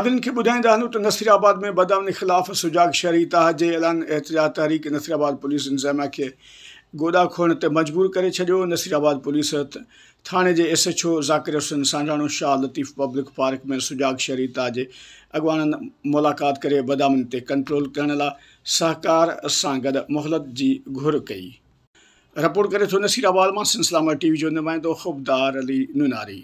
सभिनी खे ॿुधाईंदा हलूं त नसीराबाद में बदअमनी ख़िलाफ़ सुजाग शहरी इतिहाद जे ऐलान एहतिजाज तहरीक नसीराबाद पुलिस इंतज़ामिया खे गोॾा खोलण ते मजबूर करे छॾियो। नसीराबाद पुलिस थाणे जे SHO ज़ाकिर हुसैन सांडाणो शाह लतीफ़ पब्लिक पार्क में सुजाग शहरी इतिहाद जे अॻवाननि मुलाक़ात करे बदअमनी ते कंट्रोल करण लाइ सहकार सां गॾु मोहलत जी घुर कई। रिपोर्ट करे थो नसीराबाद मां सिलसिला TV जो नुमाइंदो ख़ुबदार अली नुनारी।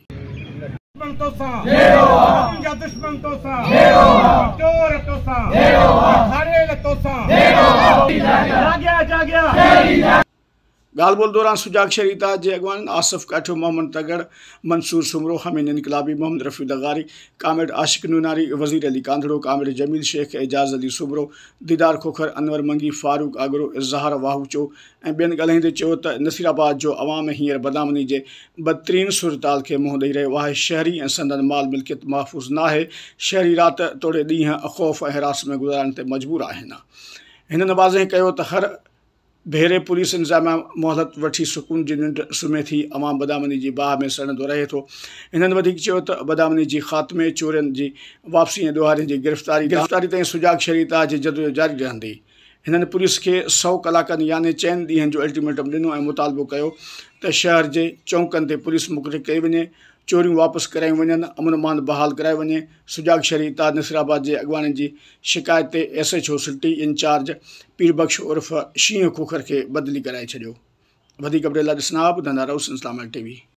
ॻाल्हि ॿोल दौरान सुजाग शहरी इतिहाद जे अॻवान आसिफ काठियो, मोहम्मद तगड़, मंसूर सुमरो, हमीद इनकलाबी, मोहम्मद रफ़ी दगारी, कामिर आशिक नुनारी, वज़ीर अली कांधड़ो, कामिर जमील शेख, एजाज़ अली सुमरो, दीदार खोखर, अनवर मंगी, फारूक आगरो, इज़हार वाहूचो ऐं ॿियनि ॻाल्हाईंदे चयो त नसीराबाद जो अवाम हींअर बदअमनी जे बदतरीन सूरताल खे मुंहुं ॾेई रहियो आहे। शहरी ऐं संदनि माल मिल्कियत महफ़ूज़ न आहे। शहरी राति तोड़े ॾींहं ख़ौफ़ ऐं हिरास में गुज़ारण ते मजबूर आहिनि। हिननि वाज़ह कयो त हर भेरे पुलिस इंतज़ामिया मोहलत वठी सुकून जी निंड सुम्हे थी, अवाम बदअमनी जी बाह में सड़ंदो रहे थो। हिननि वधीक चयो त बदअमनी जी ख़ात्मे, चोरियुनि जी वापसी ऐं ॾोहारियुनि जी गिरफ़्तारी ताईं सुजाग शहरी इतिहाद जी जदोजहद जारी रहंदी। हिननि पुलिस खे 100 कलाकनि यानी 4 ॾींहंनि जो अल्टीमेटम ॾिनो ऐं मुतालबो कयो त शहर जे चौंकनि ते पुलिस मुक़ररु कई वञे, चोरियूं वापसि करायूं वञनि, अमन मान बहाल करायो वञे। सुजाग शहरी इतिहाद नसीराबाद जे अॻवाननि जी शिकायत ते SHO सिटी इंचार्ज पीरबख्श उर्फ़ शींहं खोखर खे बदिली कराए छॾियो। वधीक अपडेट लाइ ॾिसंदा ॿुधंदा रहो सिलसिला TV।